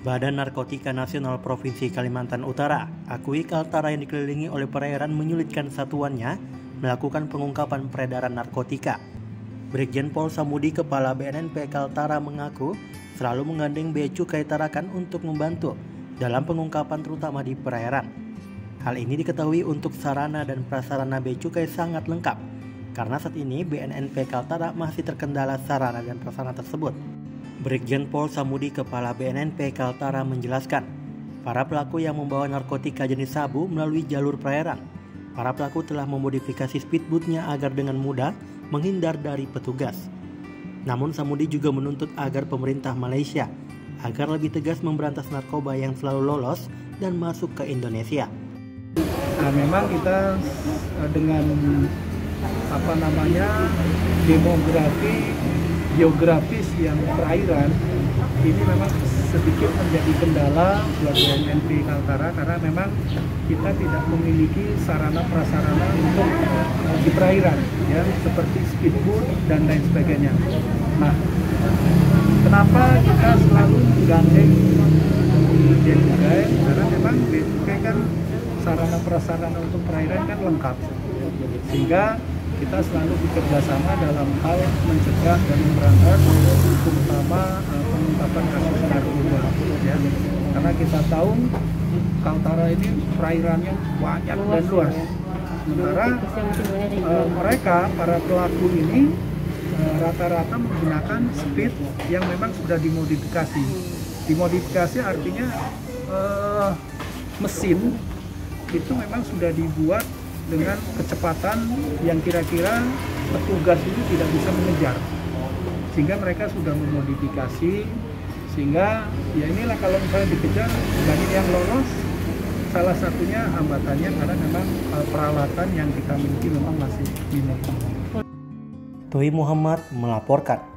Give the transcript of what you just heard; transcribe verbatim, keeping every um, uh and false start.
Badan Narkotika Nasional Provinsi Kalimantan Utara akui Kaltara yang dikelilingi oleh perairan menyulitkan satuannya melakukan pengungkapan peredaran narkotika. Brigjen Pol Samudi, Kepala B N N P Kaltara, mengaku selalu menggandeng Bea Cukai Tarakan untuk membantu dalam pengungkapan terutama di perairan. Hal ini diketahui untuk sarana dan prasarana Bea Cukai sangat lengkap karena saat ini B N N P Kaltara masih terkendala sarana dan prasarana tersebut. Brigjen Pol Samudi, Kepala B N N P Kaltara, menjelaskan, para pelaku yang membawa narkotika jenis sabu melalui jalur perairan. Para pelaku telah memodifikasi speedboatnya agar dengan mudah menghindar dari petugas. Namun Samudi juga menuntut agar pemerintah Malaysia agar lebih tegas memberantas narkoba yang selalu lolos dan masuk ke Indonesia. Nah, memang kita dengan apa namanya demografi geografis yang perairan ini memang sedikit menjadi kendala buat B N N P Kaltara karena memang kita tidak memiliki sarana prasarana untuk uh, di perairan ya seperti speedboat dan lain sebagainya. Nah, kenapa kita selalu menggandeng Bea Cukai? Karena memang Bea Cukai kan sarana prasarana untuk perairan kan lengkap, sehingga kita selalu bekerjasama dalam hal mencegah dan memberantas terutama uh, pengungkapan kasus narkoba ya. Karena kita tahu Kaltara ini perairannya banyak dan luas. Sementara uh, mereka para pelaku ini rata-rata uh, menggunakan speed yang memang sudah dimodifikasi. Dimodifikasi artinya uh, mesin itu memang sudah dibuat dengan kecepatan yang kira-kira petugas ini tidak bisa mengejar, sehingga mereka sudah memodifikasi, sehingga ya inilah kalau misalnya dikejar banyak yang lolos. Salah satunya hambatannya karena memang peralatan yang kita miliki memang masih minim. Toi Muhammad melaporkan.